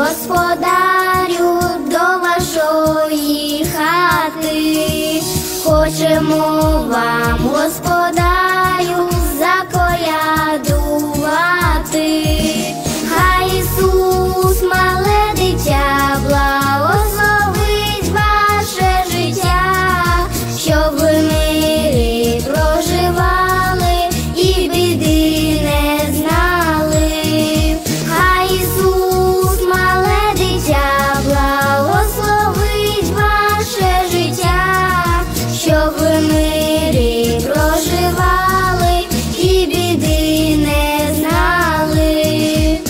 господарю, до вашої хати. Хочемо вам, господарю, заколядувати. Хай Ісус, мале дитя, благословить ваше життя, щоб ви в мирі проживали і біди не знали. Хай Ісус, мале дитя, благословить ваше життя, щоб ви в мирі проживали і біди не знали.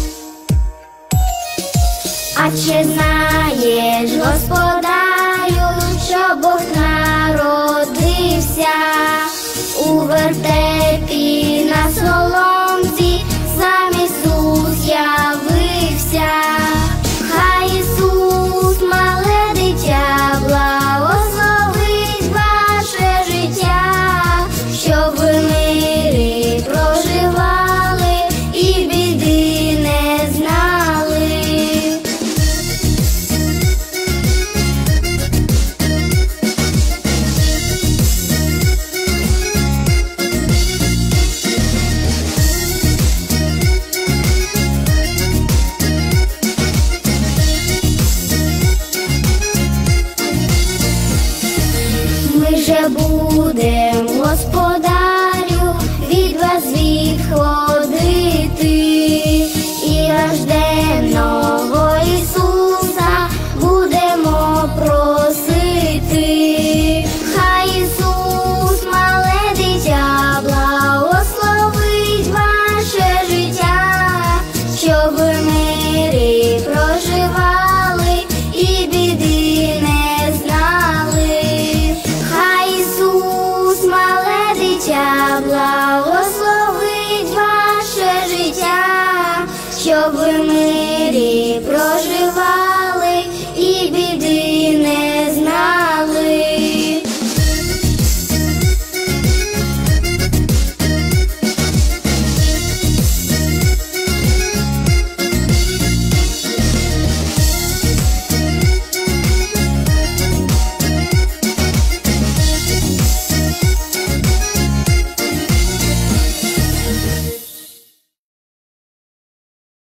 А чи знаєш, господарю, що Бог народився у вертепі на соломці, сам Ісус явився? Хай Ісус, мале дитя, благословить ваше життя, щоб ви в мирі проживали і біди не знали. Ми же будемо